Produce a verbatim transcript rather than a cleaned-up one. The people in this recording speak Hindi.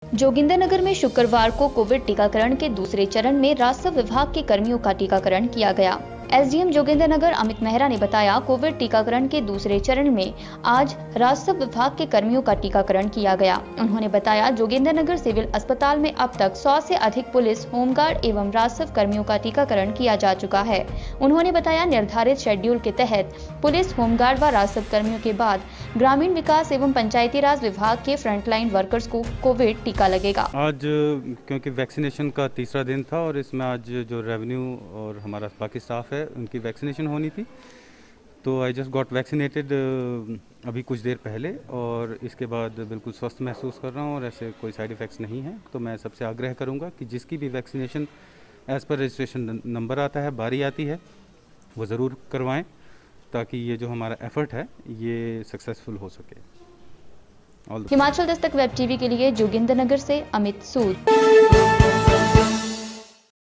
जोगिंदरनगर में शुक्रवार को कोविड टीकाकरण के दूसरे चरण में राजस्व विभाग के कर्मियों का टीकाकरण किया गया। एसडीएम जोगिंदरनगर अमित मेहरा ने बताया, कोविड टीकाकरण के दूसरे चरण में आज राजस्व विभाग के कर्मियों का टीकाकरण किया गया। उन्होंने बताया, जोगिंदरनगर सिविल अस्पताल में अब तक सौ से अधिक पुलिस, होमगार्ड एवं राजस्व कर्मियों का टीकाकरण किया जा चुका है। उन्होंने बताया, निर्धारित शेड्यूल के तहत पुलिस, होमगार्ड व राजस्व कर्मियों के बाद ग्रामीण विकास एवं पंचायती राज विभाग के फ्रंटलाइन वर्कर्स को कोविड टीका लगेगा। आज क्योंकि वैक्सीनेशन का तीसरा दिन था और इसमें आज जो रेवेन्यू और हमारा बाकी स्टाफ है उनकी वैक्सीनेशन होनी थी, तो आई जस्ट गॉट वैक्सीनेटेड अभी कुछ देर पहले और इसके बाद बिल्कुल स्वस्थ महसूस कर रहा हूँ और ऐसे कोई साइड इफ़ेक्ट्स नहीं है। तो मैं सबसे आग्रह करूँगा कि जिसकी भी vaccination as per registration number आता है, बारी आती है, वो ज़रूर करवाएं ताकि ये जो हमारा एफर्ट है ये सक्सेसफुल हो सके। हिमाचल दस्तक वेब टीवी के लिए जोगिंदरनगर से अमित सूद।